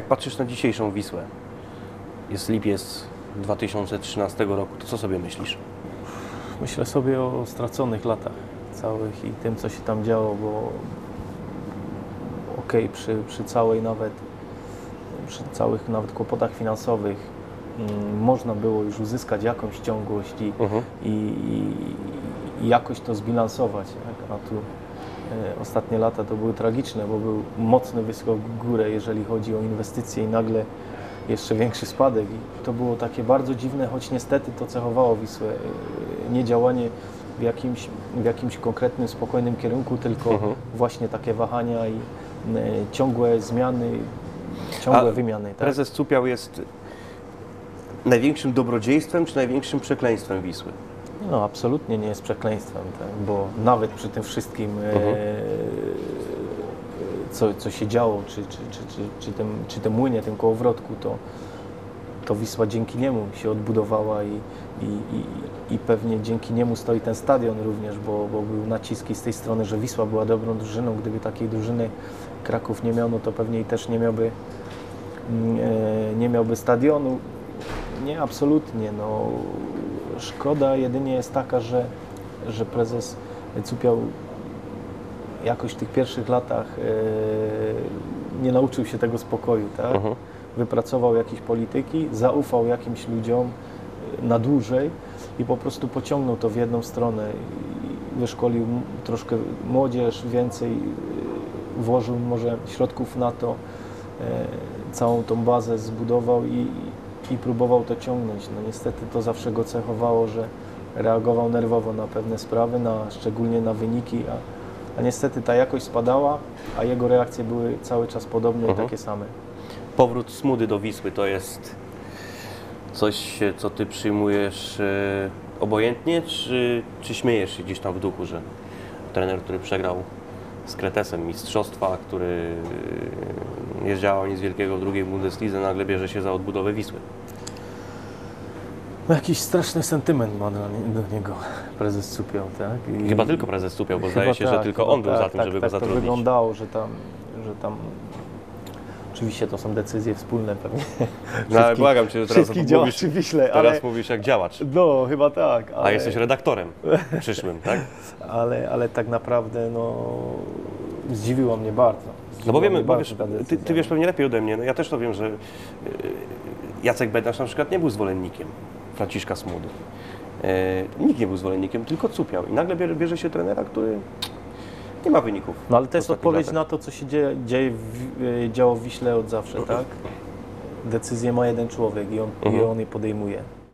Jak patrzysz na dzisiejszą Wisłę, jest lipiec 2013 roku, to co sobie myślisz? Myślę sobie o straconych latach całych i tym, co się tam działo, bo okej, przy całych nawet kłopotach finansowych można było już uzyskać jakąś ciągłość i jakoś to zbilansować. Tak? A tu ostatnie lata to były tragiczne, bo był mocny wyskok w górę, jeżeli chodzi o inwestycje i nagle jeszcze większy spadek. I to było takie bardzo dziwne, choć niestety to cechowało Wisłę. Nie działanie w jakimś konkretnym, spokojnym kierunku, tylko właśnie takie wahania i ciągłe zmiany, ciągłe wymiany. Tak? Prezes Cupiał jest największym dobrodziejstwem czy największym przekleństwem Wisły? No, absolutnie nie jest przekleństwem, tak? Bo nawet przy tym wszystkim, co się działo, czy tym młynie, tym kołowrotku, to Wisła dzięki niemu się odbudowała i pewnie dzięki niemu stoi ten stadion również, bo był naciski z tej strony, że Wisła była dobrą drużyną. Gdyby takiej drużyny Kraków nie miał, no to pewnie i też nie miałby stadionu. Nie, absolutnie. No, szkoda jedynie jest taka, że prezes Cupiał jakoś w tych pierwszych latach nie nauczył się tego spokoju, tak? Wypracował jakieś polityki, zaufał jakimś ludziom na dłużej i po prostu pociągnął to w jedną stronę. Wyszkolił troszkę młodzież, więcej włożył może środków na to, całą tą bazę zbudował i próbował to ciągnąć. No niestety to zawsze go cechowało, że reagował nerwowo na pewne sprawy, szczególnie na wyniki, a niestety ta jakość spadała, a jego reakcje były cały czas podobne i takie same. Powrót Smudy do Wisły to jest coś, co ty przyjmujesz obojętnie, czy śmiejesz się gdzieś tam w duchu, że trener, który przegrał z Kretesem mistrzostwa, który nie zdziałał nic wielkiego w drugiej Bundeslidze, nagle bierze się za odbudowę Wisły? No, jakiś straszny sentyment ma do niego prezes Cupiał, tak? I chyba tylko prezes Cupiał, bo zdaje się, że tylko on był za tym, żeby go zatrudnić. Tak to wyglądało, że tam oczywiście to są decyzje wspólne pewnie. No ale błagam Cię, że teraz mówisz jak działacz. No, chyba tak. A jesteś redaktorem przyszłym, tak? Ale tak naprawdę zdziwiło mnie bardzo. No bo wiemy, ty wiesz pewnie lepiej ode mnie, no ja też to wiem, że Jacek Bednarz na przykład nie był zwolennikiem Franciszka Smudy. Nikt nie był zwolennikiem, tylko Cupiał. I nagle bierze się trenera, który nie ma wyników. No ale to jest odpowiedź na to, co się działo w Wiśle od zawsze, tak? Decyzję ma jeden człowiek i on je podejmuje.